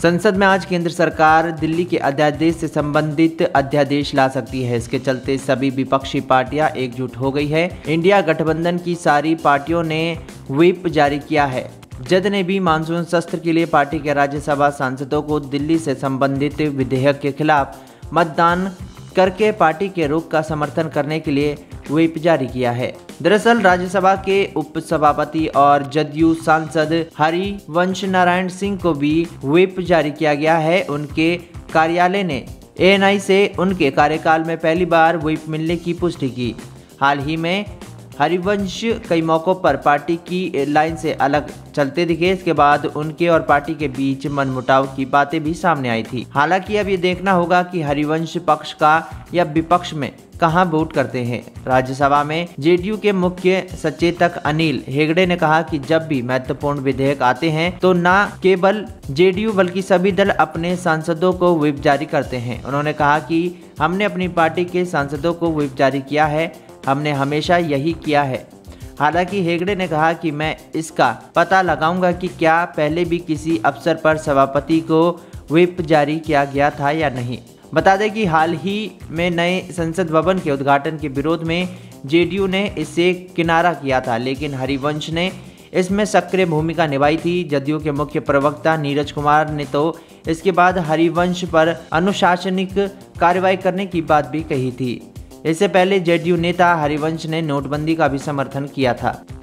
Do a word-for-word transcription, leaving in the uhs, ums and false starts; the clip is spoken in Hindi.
संसद में आज केंद्र सरकार दिल्ली के अध्यादेश से संबंधित अध्यादेश ला सकती है। इसके चलते सभी विपक्षी पार्टियां एकजुट हो गई है। इंडिया गठबंधन की सारी पार्टियों ने व्हिप जारी किया है। जद ने भी मानसून सत्र के लिए पार्टी के राज्यसभा सांसदों को दिल्ली से संबंधित विधेयक के खिलाफ मतदान करके पार्टी के रुख का समर्थन करने के लिए व्हिप जारी किया है। दरअसल राज्यसभा के उपसभापति और जदयू सांसद हरिवंश नारायण सिंह को भी व्हिप जारी किया गया है। उनके कार्यालय ने ए एन आई से उनके कार्यकाल में पहली बार व्हिप मिलने की पुष्टि की। हाल ही में हरिवंश कई मौकों पर पार्टी की लाइन से अलग चलते दिखे। इसके बाद उनके और पार्टी के बीच मनमुटाव की बातें भी सामने आई थी। हालांकि अब ये देखना होगा कि हरिवंश पक्ष का या विपक्ष में कहां वोट करते हैं। राज्यसभा में जे डी यू के मुख्य सचेतक अनिल हेगड़े ने कहा कि जब भी महत्वपूर्ण विधेयक आते हैं तो न केवल जे डी यू बल्कि सभी दल अपने सांसदों को व्हिप जारी करते हैं। उन्होंने कहा कि हमने अपनी पार्टी के सांसदों को व्हिप जारी किया है, हमने हमेशा यही किया है। हालांकि हेगड़े ने कहा कि मैं इसका पता लगाऊंगा कि क्या पहले भी किसी अवसर पर सभापति को व्हिप जारी किया गया था या नहीं। बता दें कि हाल ही में नए संसद भवन के उद्घाटन के विरोध में जे डी यू ने इससे किनारा किया था, लेकिन हरिवंश ने इसमें सक्रिय भूमिका निभाई थी। जदयू के मुख्य प्रवक्ता नीरज कुमार ने तो इसके बाद हरिवंश पर अनुशासनिक कार्रवाई करने की बात भी कही थी। इससे पहले जे डी यू नेता हरिवंश ने नोटबंदी का भी समर्थन किया था।